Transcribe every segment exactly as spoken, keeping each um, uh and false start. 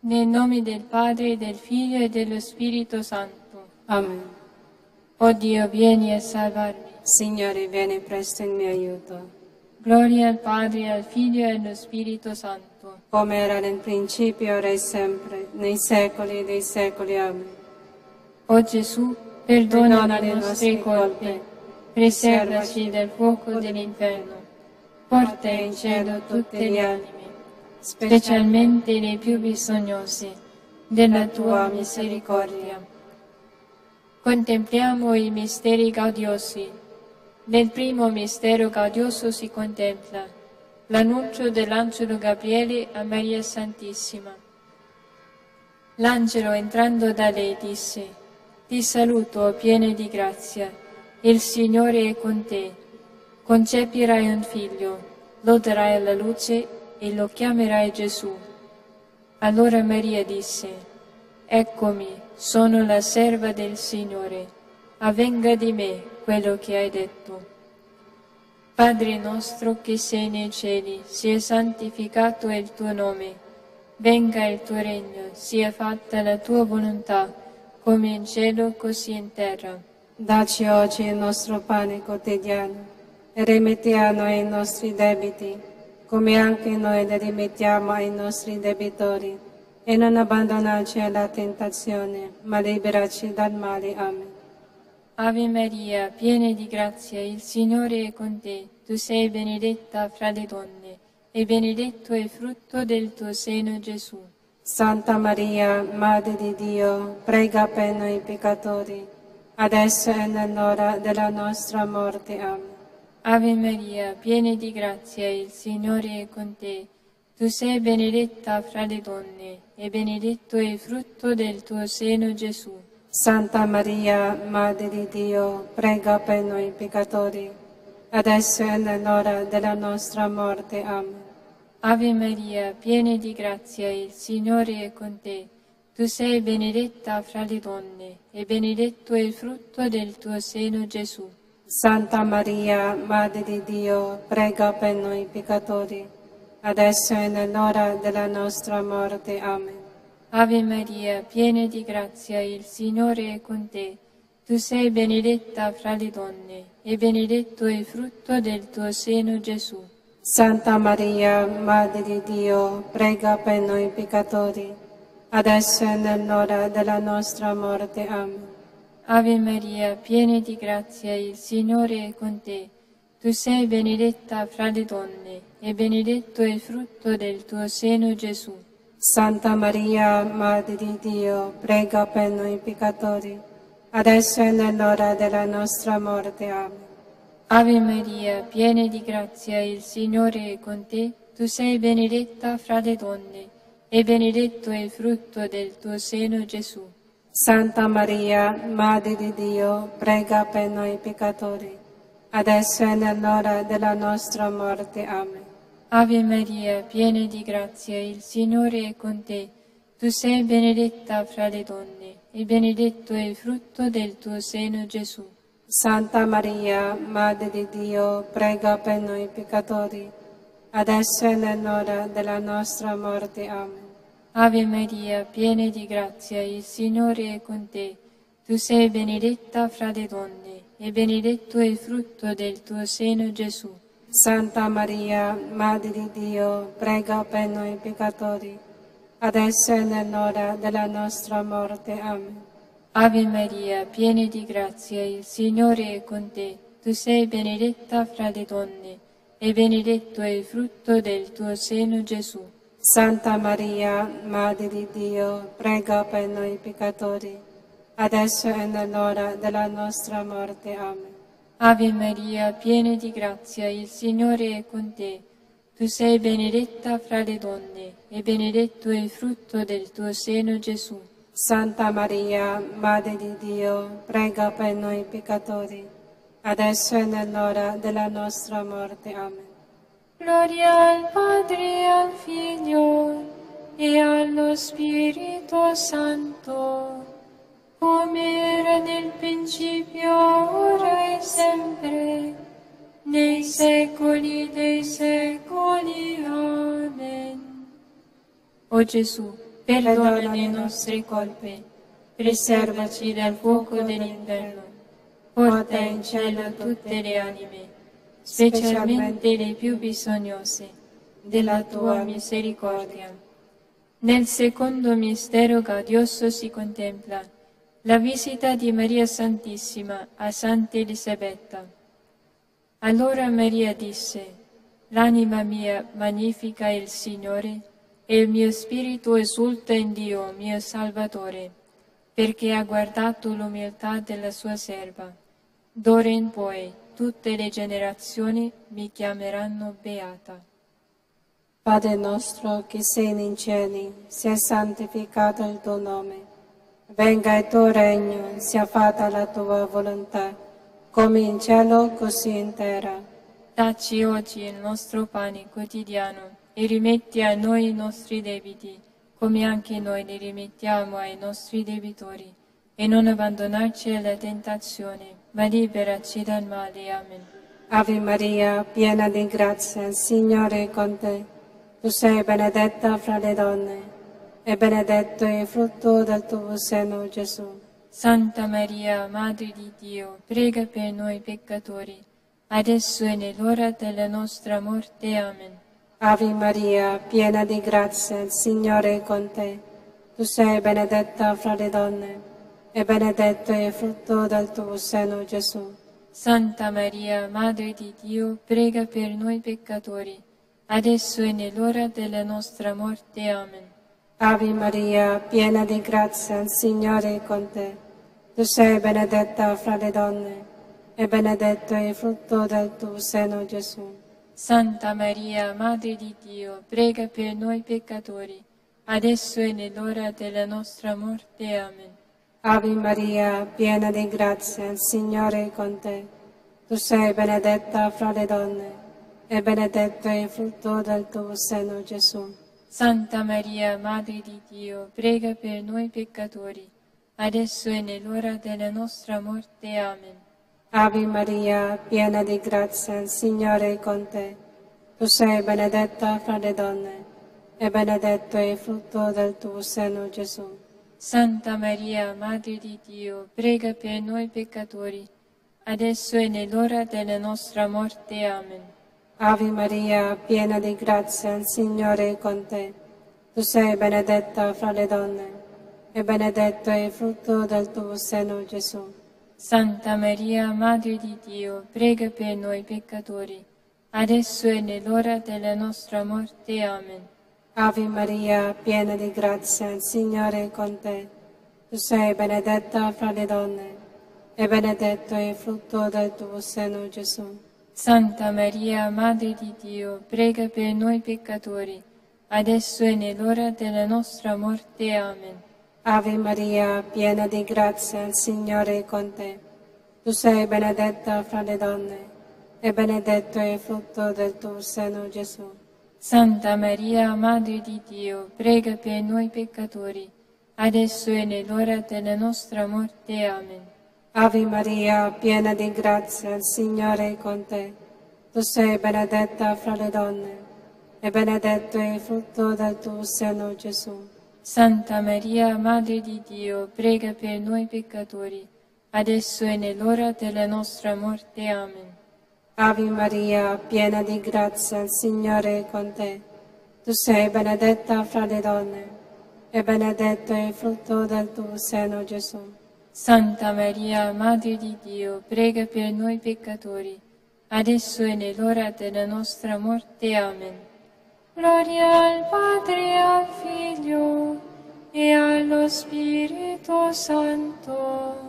Nel nome del Padre, del Figlio e dello Spirito Santo. Amen. O Dio, vieni a salvarmi. Signore, vieni presto in mio aiuto. Gloria al Padre, al Figlio e allo Spirito Santo. Come era nel principio, ora e sempre, nei secoli dei secoli. Amen. O Gesù, perdona le nostre colpe, preservaci dal fuoco dell'inferno, porta in cielo tutte le anime, specialmente le più bisognose della tua misericordia. Contempliamo i misteri gaudiosi. Nel primo mistero gaudioso si contempla l'annuncio dell'angelo Gabriele a Maria Santissima. L'angelo, entrando da lei, disse: Ti saluto, piena di grazia, il Signore è con te. Concepirai un figlio, lo darai alla luce e lo chiamerai Gesù. Allora Maria disse: Eccomi, sono la serva del Signore, avvenga di me quello che hai detto. Padre nostro che sei nei cieli, sia santificato il tuo nome, venga il tuo regno, sia fatta la tua volontà, come in cielo così in terra. Dacci oggi il nostro pane quotidiano e rimetti a noi i nostri debiti, come anche noi li rimettiamo ai nostri debitori, e non abbandonarci alla tentazione, ma liberaci dal male. Amen. Ave Maria, piena di grazia, il Signore è con te. Tu sei benedetta fra le donne, e benedetto è il frutto del tuo seno, Gesù. Santa Maria, Madre di Dio, prega per noi peccatori, adesso e nell'ora della nostra morte. Amen. Ave Maria, piena di grazia, il Signore è con te. Tu sei benedetta fra le donne, e benedetto è il frutto del tuo seno, Gesù. Santa Maria, Madre di Dio, prega per noi peccatori, adesso e nell'ora della nostra morte. Amen. Ave Maria, piena di grazia, il Signore è con te. Tu sei benedetta fra le donne, e benedetto è il frutto del tuo seno, Gesù. Santa Maria, Madre di Dio, prega per noi peccatori, adesso e nell'ora della nostra morte. Amen. Ave Maria, piena di grazia, il Signore è con te. Tu sei benedetta fra le donne, e benedetto è il frutto del tuo seno, Gesù. Santa Maria, Madre di Dio, prega per noi peccatori, adesso e nell'ora della nostra morte. Amen. Ave Maria, piena di grazia, il Signore è con te. Tu sei benedetta fra le donne, e benedetto è il frutto del tuo seno, Gesù. Santa Maria, Madre di Dio, prega per noi peccatori, adesso e nell'ora della nostra morte. Amen. Ave Maria, piena di grazia, il Signore è con te. Tu sei benedetta fra le donne, e benedetto è il frutto del tuo seno, Gesù. Santa Maria, Madre di Dio, prega per noi peccatori, adesso e nell'ora della nostra morte. Amen. Ave Maria, piena di grazia, il Signore è con te. Tu sei benedetta fra le donne, e benedetto è il frutto del tuo seno, Gesù. Santa Maria, Madre di Dio, prega per noi peccatori, adesso e nell'ora della nostra morte. Amen. Ave Maria, piena di grazia, il Signore è con te. Tu sei benedetta fra le donne, e benedetto è il frutto del tuo seno, Gesù. Santa Maria, Madre di Dio, prega per noi peccatori, adesso e nell'ora della nostra morte. Amen. Ave Maria, piena di grazia, il Signore è con te. Tu sei benedetta fra le donne, e benedetto è il frutto del tuo seno, Gesù. Santa Maria, Madre di Dio, prega per noi peccatori, adesso e nell'ora della nostra morte. Amen. Ave Maria, piena di grazia, il Signore è con te. Tu sei benedetta fra le donne, e benedetto è il frutto del tuo seno, Gesù. Santa Maria, Madre di Dio, prega per noi peccatori, adesso e nell'ora della nostra morte. Amen. Gloria al Padre e al Figlio e allo Spirito Santo, come era nel principio, ora e sempre, nei secoli dei secoli. Amen. O Gesù, perdona le nostre colpe, preservaci dal fuoco dell'inferno, porta in cielo tutte le anime, specialmente le più bisognose della tua misericordia. Nel secondo mistero gaudioso si contempla la visita di Maria Santissima a Santa Elisabetta. Allora Maria disse: l'anima mia magnifica il Signore, e il mio spirito esulta in Dio mio Salvatore, perché ha guardato l'umiltà della sua serva. D'ora in poi tutte le generazioni mi chiameranno beata. Padre nostro che sei in cieli, sia santificato il tuo nome. Venga il tuo regno, sia fatta la tua volontà, come in cielo così in terra. Dacci oggi il nostro pane quotidiano e rimetti a noi i nostri debiti, come anche noi li rimettiamo ai nostri debitori. E non abbandonarci alla tentazione, ma liberaci dal male. Amen. Ave Maria, piena di grazia, il Signore è con te. Tu sei benedetta fra le donne, e benedetto è il frutto del tuo seno, Gesù. Santa Maria, Madre di Dio, prega per noi peccatori, adesso e nell'ora della nostra morte. Amen. Ave Maria, piena di grazia, il Signore è con te. Tu sei benedetta fra le donne, e benedetto è il frutto del tuo seno, Gesù. Santa Maria, Madre di Dio, prega per noi peccatori, adesso e nell'ora della nostra morte. Amen. Ave Maria, piena di grazia, il Signore è con te. Tu sei benedetta fra le donne, e benedetto è il frutto del tuo seno, Gesù. Santa Maria, Madre di Dio, prega per noi peccatori, adesso e nell'ora della nostra morte. Amen. Ave Maria, piena di grazia, il Signore è con te. Tu sei benedetta fra le donne, e benedetto è il frutto del tuo seno, Gesù. Santa Maria, Madre di Dio, prega per noi peccatori, adesso e nell'ora della nostra morte. Amen. Ave Maria, piena di grazia, il Signore è con te. Tu sei benedetta fra le donne, e benedetto è il frutto del tuo seno, Gesù. Santa Maria, Madre di Dio, prega per noi peccatori, adesso e nell'ora della nostra morte. Amen. Ave Maria, piena di grazia, il Signore è con te. Tu sei benedetta fra le donne, e benedetto è il frutto del tuo seno, Gesù. Santa Maria, Madre di Dio, prega per noi peccatori, adesso e nell'ora della nostra morte. Amen. Ave Maria, piena di grazia, il Signore è con te. Tu sei benedetta fra le donne, e benedetto è il frutto del tuo seno, Gesù. Santa Maria, Madre di Dio, prega per noi peccatori, adesso e nell'ora della nostra morte. Amen. Ave Maria, piena di grazia, il Signore è con te. Tu sei benedetta fra le donne, e benedetto è il frutto del tuo seno, Gesù. Santa Maria, Madre di Dio, prega per noi peccatori, adesso e nell'ora della nostra morte. Amen. Ave Maria, piena di grazia, il Signore è con te. Tu sei benedetta fra le donne, e benedetto è il frutto del tuo seno, Gesù. Santa Maria, Madre di Dio, prega per noi peccatori, adesso e nell'ora della nostra morte. Amen. Ave Maria, piena di grazia, il Signore è con te. Tu sei benedetta fra le donne, e benedetto è il frutto del tuo seno, Gesù. Santa Maria, Madre di Dio, prega per noi peccatori, adesso e nell'ora della nostra morte. Amen. Gloria al Padre, al Figlio e allo Spirito Santo,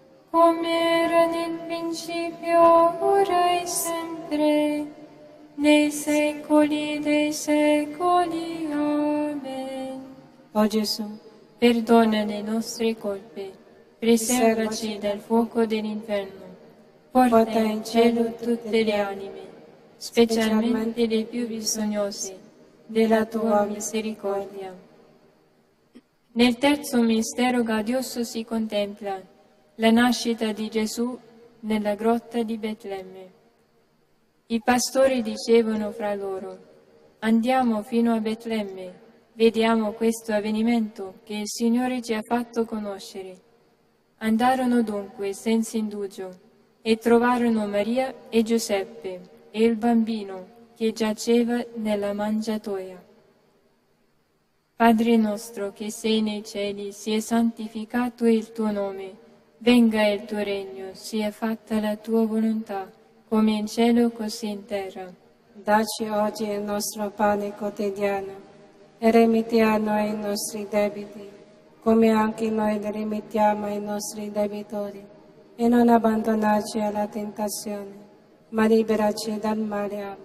come era nel principio, ora e sempre, nei secoli dei secoli. Amen. O Gesù, perdona le nostre colpe, preservaci dal fuoco dell'inferno, porta in cielo tutte le anime, specialmente le più bisognose della tua misericordia. Nel terzo mistero gaudioso si contempla la nascita di Gesù nella grotta di Betlemme. I pastori dicevano fra loro: andiamo fino a Betlemme vediamo questo avvenimento che il Signore ci ha fatto conoscere. Andarono dunque senza indugio e trovarono Maria e Giuseppe e il bambino che giaceva nella mangiatoia. Padre nostro che sei nei cieli, sia santificato il tuo nome, venga il tuo regno, sia fatta la tua volontà, come in cielo così in terra. Dacci oggi il nostro pane quotidiano e rimetti a noi i nostri debiti, come anche noi li rimettiamo ai nostri debitori, e non abbandonarci alla tentazione, ma liberaci dal male. Amen.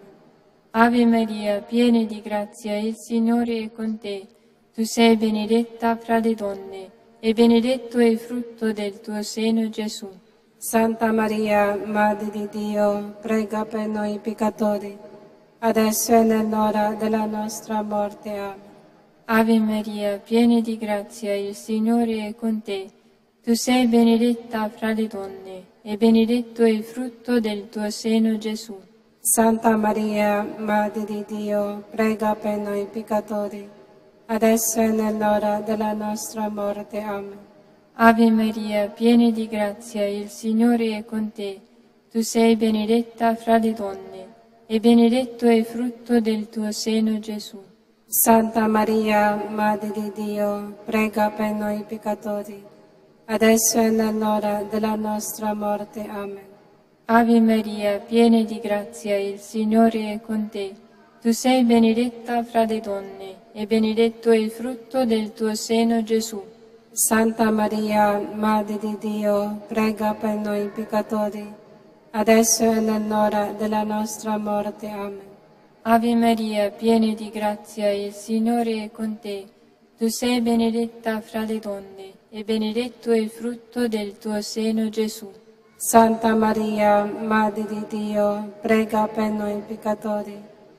Ave Maria, piena di grazia, il Signore è con te. Tu sei benedetta fra le donne, e benedetto è il frutto del tuo seno, Gesù. Santa Maria, Madre di Dio, prega per noi peccatori, adesso è nell'ora della nostra morte. Amen. Ave Maria, piena di grazia, il Signore è con te. Tu sei benedetta fra le donne, e benedetto è il frutto del tuo seno, Gesù. Santa Maria, Madre di Dio, prega per noi peccatori, adesso è nell'ora della nostra morte. Amen. Ave Maria, piena di grazia, il Signore è con te. Tu sei benedetta fra le donne, e benedetto è il frutto del tuo seno, Gesù. Santa Maria, Madre di Dio, prega per noi peccatori, adesso è nell'ora della nostra morte. Amen. Ave Maria, piena di grazia, il Signore è con te. Tu sei benedetta fra le donne, e benedetto è il frutto del tuo seno, Gesù. Santa Maria, Madre di Dio, prega per noi peccatori, adesso è nell'ora della nostra morte. Amen. Ave Maria, piena di grazia, il Signore è con te. Tu sei benedetta fra le donne, e benedetto è il frutto del tuo seno, Gesù. Santa Maria, Madre di Dio, prega per noi peccatori,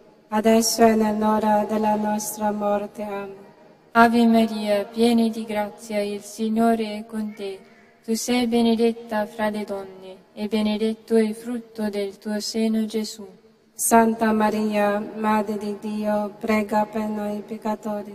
adesso è nell'ora della nostra morte. Amen. Ave Maria, piena di grazia, il Signore è con te. Tu sei benedetta fra le donne, e benedetto è il frutto del tuo seno, Gesù. Santa Maria, Madre di Dio, prega per noi peccatori,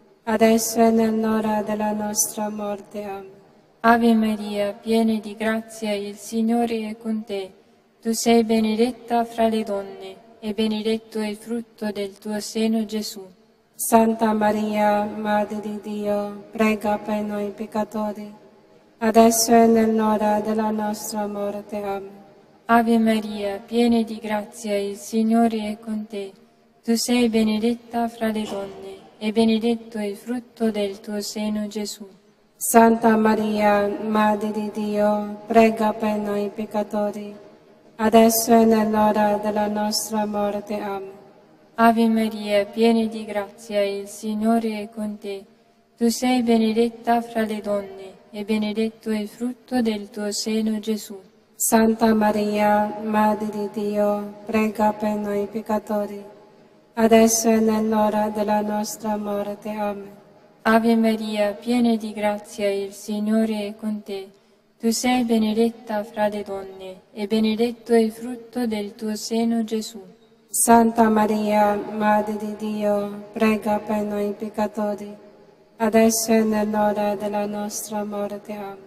adesso è nell'ora della nostra morte. Amen. Ave Maria, piena di grazia, il Signore è con te. Tu sei benedetta fra le donne, e benedetto è il frutto del tuo seno, Gesù. Santa Maria, Madre di Dio, prega per noi peccatori, adesso è nell'ora della nostra morte. Amen. Ave Maria, piena di grazia, il Signore è con te. Tu sei benedetta fra le donne, e benedetto è il frutto del tuo seno, Gesù. Santa Maria, Madre di Dio, prega per noi peccatori, adesso è nell'ora della nostra morte. Amen. Ave Maria, piena di grazia, il Signore è con te. Tu sei benedetta fra le donne, e benedetto è il frutto del tuo seno, Gesù. Santa Maria, Madre di Dio, prega per noi peccatori, adesso è nell'ora della nostra morte. Amen. Ave Maria, piena di grazia, il Signore è con te. Tu sei benedetta fra le donne, e benedetto è il frutto del tuo seno, Gesù. Santa Maria, Madre di Dio, prega per noi peccatori, adesso è nell'ora della nostra morte. Amen.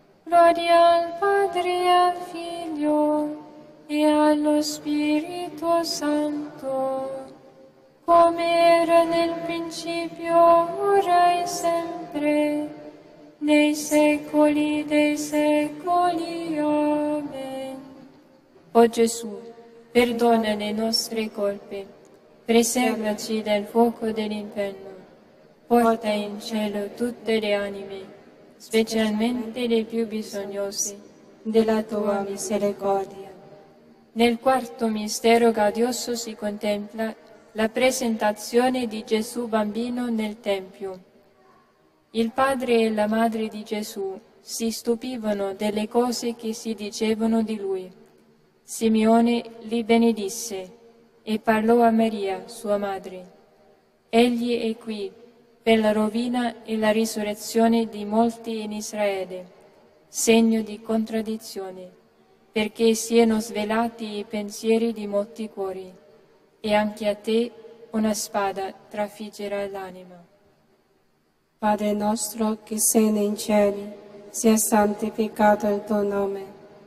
Gloria al Padre e al Figlio e allo Spirito Santo, come era nel principio, ora e sempre, nei secoli dei secoli. Amen. O Gesù, perdona le nostre colpe, preservaci dal fuoco dell'inferno, porta in cielo tutte le anime, specialmente le più bisognose della tua misericordia. Nel quarto mistero gaudioso si contempla la presentazione di Gesù bambino nel Tempio. Il padre e la madre di Gesù si stupivano delle cose che si dicevano di lui. Simeone li benedisse e parlò a Maria, sua madre. Egli è qui per la rovina e la risurrezione di molti in Israele, segno di contraddizione, perché siano svelati i pensieri di molti cuori. E anche a te una spada trafiggerà l'anima. Padre nostro che sei nei cieli, sia santificato il tuo nome.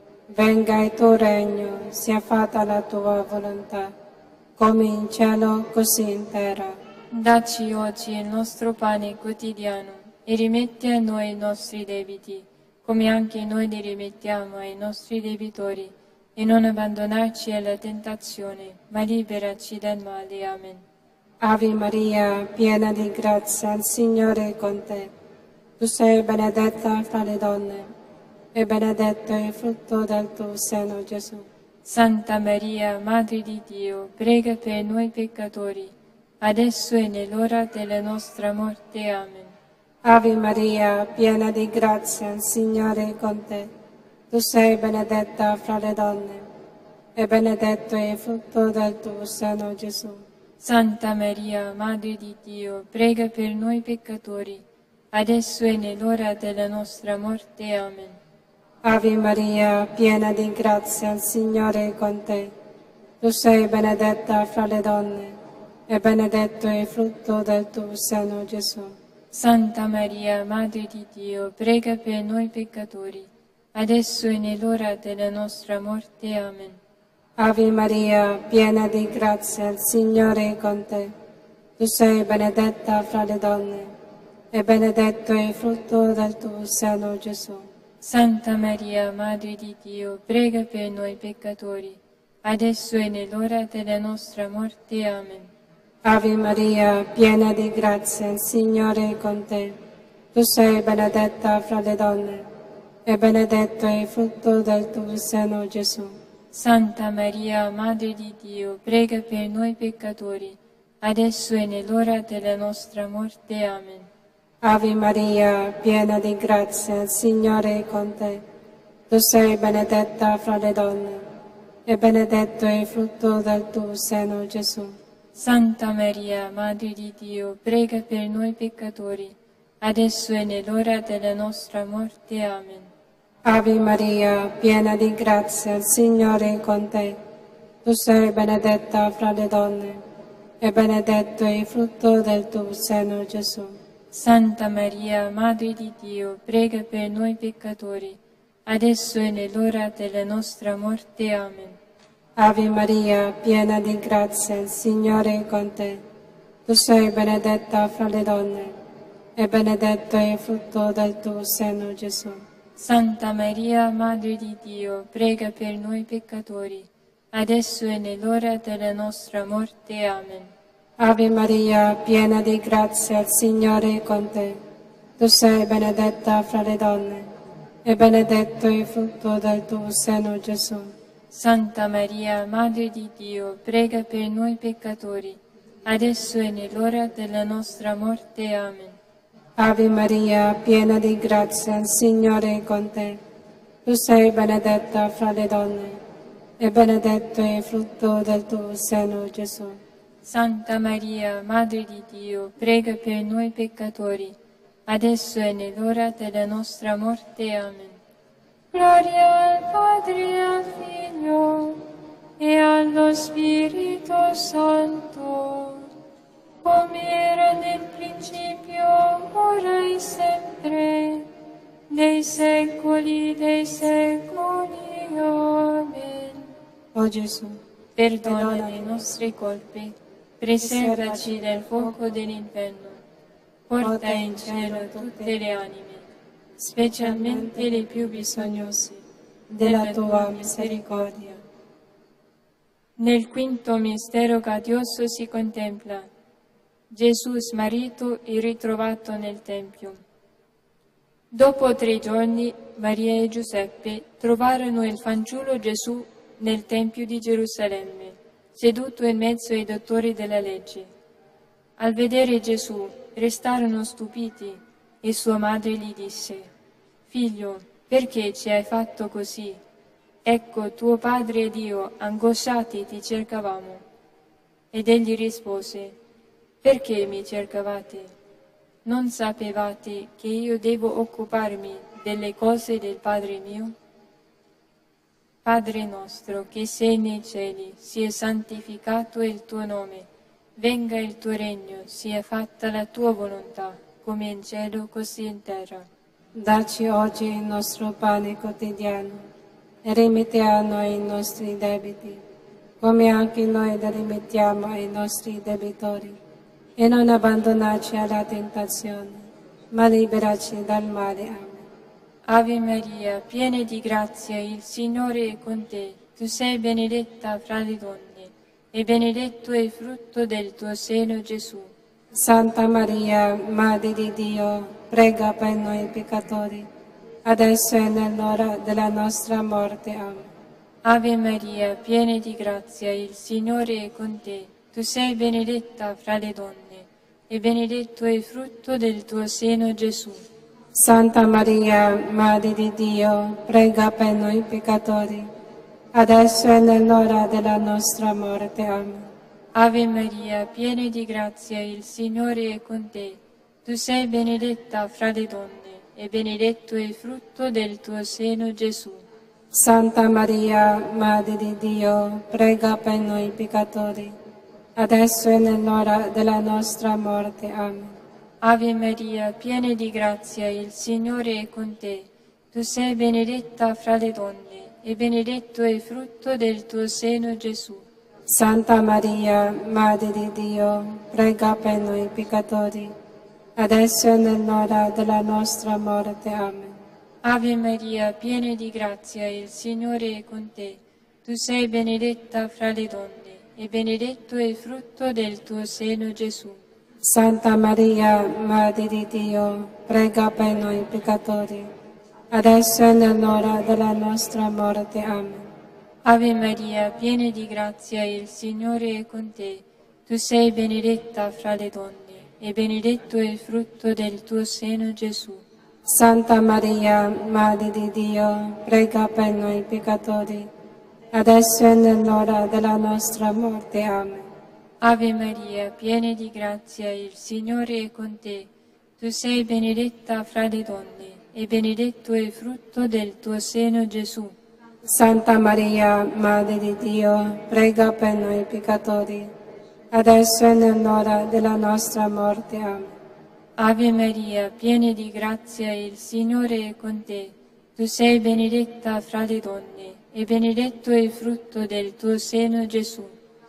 Venga il tuo regno, sia fatta la tua volontà, come in cielo così in terra. Dacci oggi il nostro pane quotidiano e rimetti a noi i nostri debiti, come anche noi li rimettiamo ai nostri debitori, e non abbandonarci alla tentazione, ma liberaci dal male. Amen. Ave Maria, piena di grazia, il Signore è con te. Tu sei benedetta fra le donne, e benedetto è il frutto del tuo seno, Gesù. Santa Maria, Madre di Dio, prega per noi peccatori, adesso e nell'ora della nostra morte. Amen. Ave Maria, piena di grazia, il Signore è con te. Tu sei benedetta fra le donne, e benedetto è il frutto del tuo seno, Gesù. Santa Maria, Madre di Dio, prega per noi peccatori, adesso e nell'ora della nostra morte. Amen. Ave Maria, piena di grazia, il Signore è con te. Tu sei benedetta fra le donne, e benedetto è il frutto del tuo seno, Gesù. Santa Maria, Madre di Dio, prega per noi peccatori, adesso e nell'ora della nostra morte. Amen. Ave Maria, piena di grazia, il Signore è con te. Tu sei benedetta fra le donne, e benedetto è il frutto del tuo seno, Gesù. Santa Maria, Madre di Dio, prega per noi peccatori, adesso e nell'ora della nostra morte. Amen. Ave Maria, piena di grazia, il Signore è con te. Tu sei benedetta fra le donne, e benedetto è il frutto del tuo seno, Gesù. Santa Maria, Madre di Dio, prega per noi peccatori, adesso e nell'ora della nostra morte. Amen. Ave Maria, piena di grazia, il Signore è con te. Tu sei benedetta fra le donne, e benedetto è il frutto del tuo seno, Gesù. Santa Maria, Madre di Dio, prega per noi peccatori, adesso e nell'ora della nostra morte. Amen. Ave Maria, piena di grazia, il Signore è con te. Tu sei benedetta fra le donne, e benedetto è il frutto del tuo seno, Gesù. Santa Maria, Madre di Dio, prega per noi peccatori, adesso e nell'ora della nostra morte. Amen. Ave Maria, piena di grazia, il Signore è con te. Tu sei benedetta fra le donne, e benedetto è il frutto del tuo seno, Gesù. Santa Maria, Madre di Dio, prega per noi peccatori, adesso e nell'ora della nostra morte. Amen. Ave Maria, piena di grazia, il Signore è con te. Tu sei benedetta fra le donne, e benedetto è il frutto del tuo seno, Gesù. Santa Maria, Madre di Dio, prega per noi peccatori, adesso e nell'ora della nostra morte. Amen. Ave Maria, piena di grazia, il Signore è con te. Tu sei benedetta fra le donne, e benedetto è il frutto del tuo seno, Gesù. Santa Maria, Madre di Dio, prega per noi peccatori, adesso e nell'ora della nostra morte. Amen. Gloria al Padre e al Figlio e allo Spirito Santo, come era nel principio, ora e sempre, nei secoli dei secoli. Amen. O Gesù, perdona le nostre colpe, preservaci dal fuoco dell'inferno, porta in cielo tutte le anime, specialmente le più bisognose della tua misericordia. Nel quinto mistero gradioso si contempla Gesù smarrito e ritrovato nel Tempio. Dopo tre giorni, Maria e Giuseppe trovarono il fanciullo Gesù nel Tempio di Gerusalemme, seduto in mezzo ai dottori della legge. Al vedere Gesù, restarono stupiti e sua madre gli disse: «Figlio, perché ci hai fatto così? Ecco, tuo padre ed io, angosciati, ti cercavamo». Ed egli rispose: «Perché mi cercavate? Non sapevate che io devo occuparmi delle cose del Padre mio? Padre nostro che sei nei cieli, sia santificato il tuo nome. Venga il tuo regno, sia fatta la tua volontà, come in cielo così in terra. Dacci oggi il nostro pane quotidiano e rimetti a noi i nostri debiti, come anche noi rimettiamo ai nostri debitori. E non abbandonarci alla tentazione, ma liberaci dal male. Amen. Ave Maria, piena di grazia, il Signore è con te. Tu sei benedetta fra le donne, e benedetto è il frutto del tuo seno, Gesù. Santa Maria, Madre di Dio, prega per noi peccatori, adesso e nell'ora della nostra morte. Amen. Ave Maria, piena di grazia, il Signore è con te. Tu sei benedetta fra le donne, e benedetto è il frutto del tuo seno, Gesù. Santa Maria, Madre di Dio, prega per noi peccatori, adesso e nell'ora della nostra morte. Amen. Ave Maria, piena di grazia, il Signore è con te. Tu sei benedetta fra le donne, e benedetto è il frutto del tuo seno, Gesù. Santa Maria, Madre di Dio, prega per noi peccatori, adesso e nell'ora della nostra morte. Amen. Ave Maria, piena di grazia, il Signore è con te. Tu sei benedetta fra le donne, e benedetto è il frutto del tuo seno, Gesù. Santa Maria, Madre di Dio, prega per noi peccatori, adesso e nell'ora della nostra morte. Amen. Ave Maria, piena di grazia, il Signore è con te. Tu sei benedetta fra le donne, e benedetto è il frutto del tuo seno, Gesù. Santa Maria, Madre di Dio, prega per noi peccatori, adesso e nell'ora della nostra morte. Amen. Ave Maria, piena di grazia, il Signore è con te. Tu sei benedetta fra le donne, e benedetto è il frutto del tuo seno, Gesù. Santa Maria, Madre di Dio, prega per noi peccatori, adesso e nell'ora della nostra morte. Amen. Ave Maria, piena di grazia, il Signore è con te. Tu sei benedetta fra le donne, e benedetto è il frutto del tuo seno, Gesù. Santa Maria, Madre di Dio, prega per noi peccatori, adesso e nell'ora della nostra morte. Amen. Ave Maria, piena di grazia, il Signore è con te. Tu sei benedetta fra le donne, e benedetto è il frutto del tuo seno, Gesù.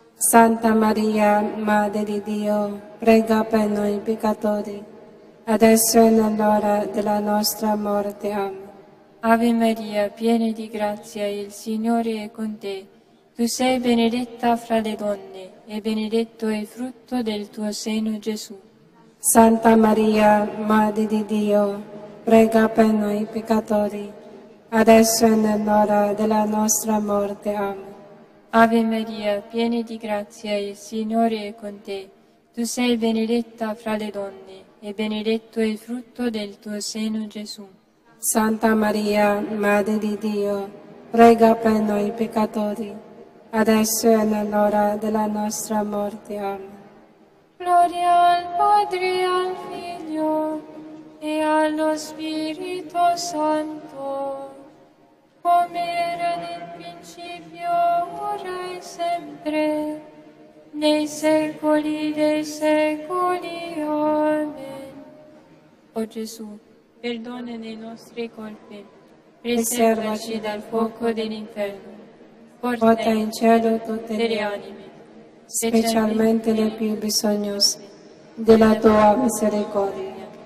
Santa Maria, Madre di Dio, prega per noi peccatori, adesso e nell'ora della nostra morte. Amen. Ave Maria, piena di grazia, il Signore è con te. Tu sei benedetta fra le donne, e benedetto è il frutto del tuo seno, Gesù. Santa Maria, Madre di Dio, prega per noi peccatori, adesso e nell'ora della nostra morte. Amen. Ave Maria, piena di grazia, il Signore è con te. Tu sei benedetta fra le donne, e benedetto è il frutto del tuo seno, Gesù. Santa Maria, Madre di Dio, prega per noi peccatori, adesso e nell'ora della nostra morte. Amen. Gloria al Padre, e al Figlio, e allo Spirito Santo, come era nel principio, ora e sempre, nei secoli dei secoli. Amen. O Gesù, perdona i nostri colpi, preservaci dal fuoco dell'inferno, Porta in cielo tutte le le anime, specialmente le più bisognose della tua misericordia.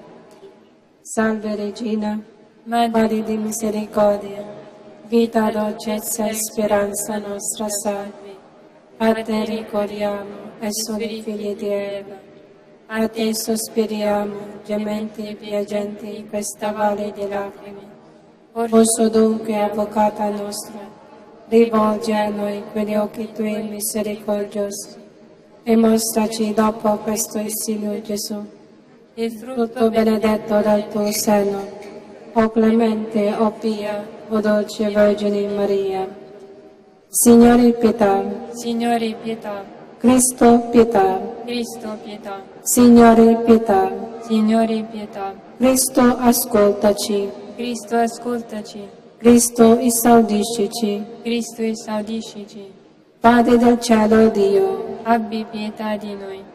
Salve Regina, Madre di misericordia, vita, dolcezza e speranza nostra salve. A te ricorriamo, essere figli di Eva. A te sospiriamo, gementi e piangenti in questa valle di lacrime. Orso dunque, Avvocata nostra, rivolgi a noi quegli occhi tuoi misericordiosi e mostraci dopo questo esilio Gesù, il frutto benedetto dal tuo seno, o clemente, o pia, o dolce Vergine Maria. Signore pietà, Signore pietà, Cristo pietà, Cristo pietà, Signore pietà, Signore pietà, Cristo ascoltaci, Cristo ascoltaci, Cristo esaudiscici, Cristo esaudiscici, Padre del cielo Dio, abbi pietà di noi.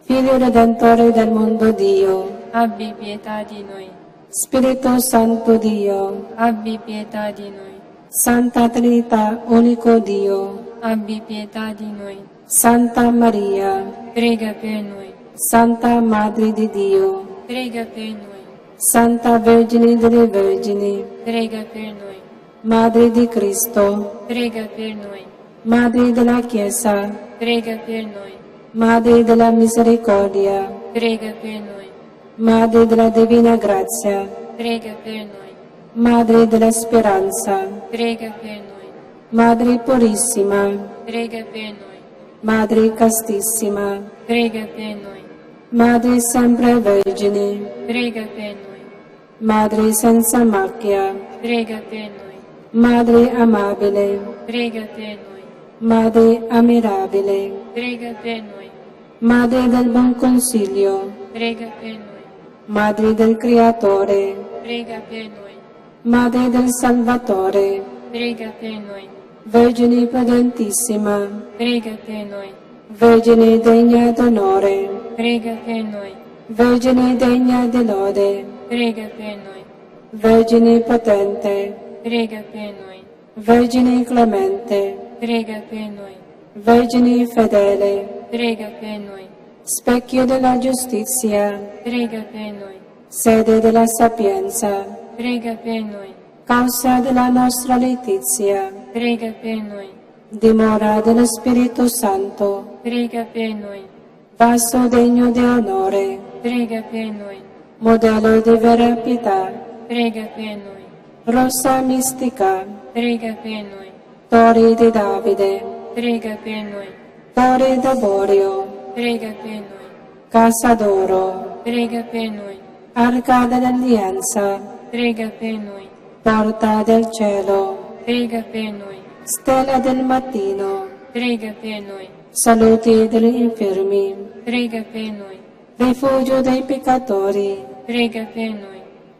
Figlio Redentore del mondo Dio, abbi pietà di noi. Spirito Santo Dio, Abbi pietà di noi. Santa Trinità, unico Dio, Abbi pietà di noi. Santa Maria, Prega per noi. Santa Madre di Dio, Prega per noi. Santa Vergine delle Vergini, Prega per noi. Madre di Cristo, Prega per noi. Madre della Chiesa, Prega per noi. Madre della Misericordia, Prega per noi. Madre della Divina Grazia, Prega per noi. Madre della Speranza, Prega per noi. Madre Purissima, Prega per noi. Madre Castissima, Prega per noi. Madre sempre Vergine, Prega per noi. Madre senza macchia, Prega per noi. Madre amabile, Prega per noi. Madre ammirabile, Prega per noi. Madre del buon consiglio, Prega per noi. Madre del Creatore, Prega per noi. Madre del Salvatore, Prega per noi. Vergine prudentissima, Prega per noi. Vergine degna d'onore, Prega per noi. Vergine degna di lode, Prega per noi. Vergine potente, Prega per noi. Vergine clemente, Prega per noi. Vergine fedele, Prega per noi. specchio della giustizia, Prega per noi. sede della sapienza, Prega per noi. causa della nostra letizia, Prega per noi. dimora dello Spirito Santo, Prega per noi. vaso degno di onore, Prega per noi. modello di vera pietà, Prega per noi. rosa mistica, Prega per noi. torre di Davide, Prega per noi. torre d'avorio, Prega per noi. casa d'oro, Prega per noi. arca dell'alleanza, Prega per noi. porta del cielo, Prega per noi. stella del mattino, Prega per noi. salute degli infermi, Prega per noi. rifugio dei peccatori, Prega per noi.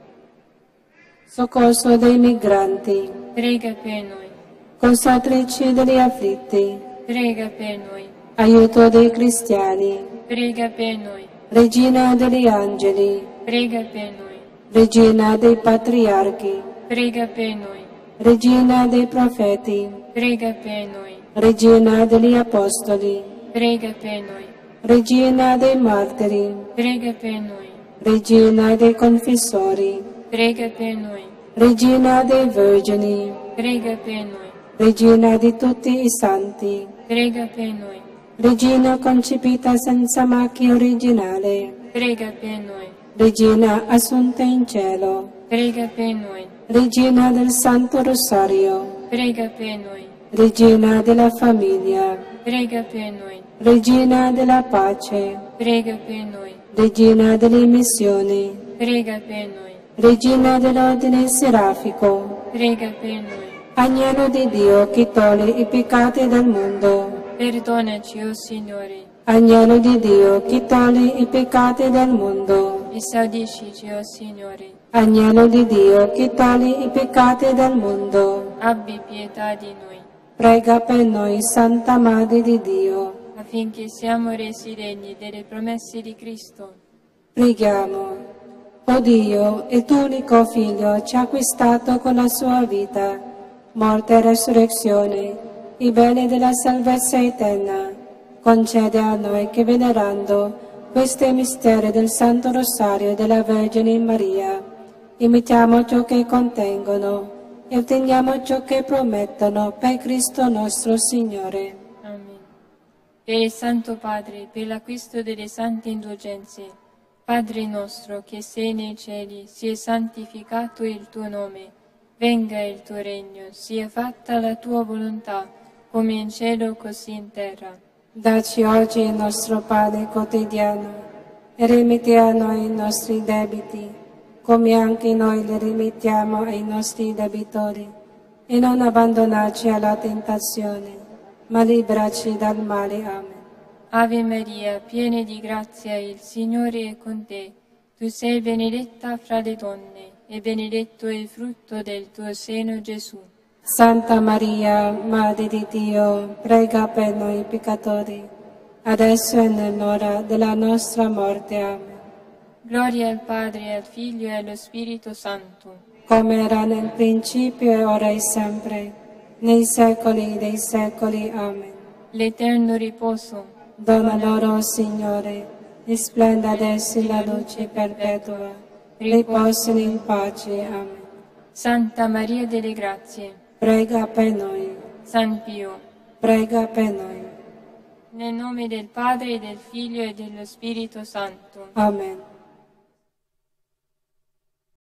soccorso dei migranti, Prega per noi. consolatrice degli afflitti, Prega per noi. aiuto dei cristiani, Prega per noi. regina degli angeli, Prega per noi. regina dei patriarchi, Prega per noi. regina dei profeti, Prega per noi. regina degli apostoli, Prega per noi. regina dei martiri, Prega per noi. regina dei confessori, Prega per noi. regina dei vergini, Prega per noi. regina di tutti i santi, Prega per noi. regina concepita senza macchia originale, Prega per noi. regina assunta in cielo, Prega per noi. regina del Santo Rosario, Prega per noi. regina della famiglia, Prega per noi. regina della pace, Prega per noi. regina delle missioni, Prega per noi. regina dell'ordine serafico, Prega per noi. agnello di Dio che toglie i peccati del mondo, Perdonaci, o Signore, agnello di Dio che toglie i peccati del mondo, esaudiscici, o Signore. agnello di Dio che toglie i peccati del mondo, Abbi pietà di noi, prega per noi, Santa Madre di Dio. affinché siamo resi degni delle promesse di Cristo. Preghiamo. O Dio, il tuo unico Figlio ci ha acquistato con la sua vita, morte e resurrezione, i beni della salvezza eterna. Concede a noi che, venerando questi misteri del Santo Rosario e della Vergine Maria, imitiamo ciò che contengono e otteniamo ciò che promettono per Cristo nostro Signore. Amen. Per il Santo Padre, per l'acquisto delle sante indulgenze, Padre nostro che sei nei cieli, sia santificato il tuo nome, venga il tuo regno, sia fatta la tua volontà, come in cielo così in terra. Dacci oggi il nostro pane quotidiano e rimetti a noi i nostri debiti, come anche noi li rimettiamo ai nostri debitori, e non abbandonarci alla tentazione, ma liberaci dal male. Amen. Ave Maria, piena di grazia, il Signore è con te. Tu sei benedetta fra le donne, e benedetto è il frutto del tuo seno, Gesù. Santa Maria, Madre di Dio, prega per noi peccatori, adesso e nell'ora della nostra morte. Amen. Gloria al Padre, e al Figlio, e allo Spirito Santo, come era nel principio e ora e sempre, nei secoli dei secoli. Amen. l'eterno riposo, Dona loro, Signore, risplenda ad essi la luce perpetua, riposino in pace. Amen. Santa Maria delle Grazie, Prega per noi, San Pio, prega per noi. nel nome del Padre, del Figlio e dello Spirito Santo. Amen.